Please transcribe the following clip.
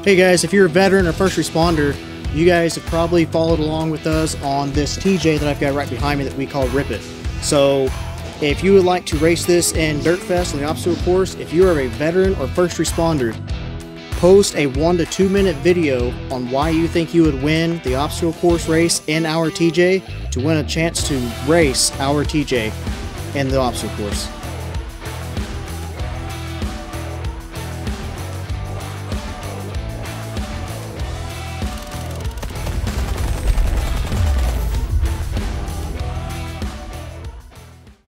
Hey guys, if you're a veteran or first responder, you guys have probably followed along with us on this TJ that I've got right behind me that we call Rip It. So if you would like to race this in DirtFest on the obstacle course, if you are a veteran or first responder, post a 1 to 2 minute video on why you think you would win the obstacle course race in our TJ to win a chance to race our TJ in the obstacle course.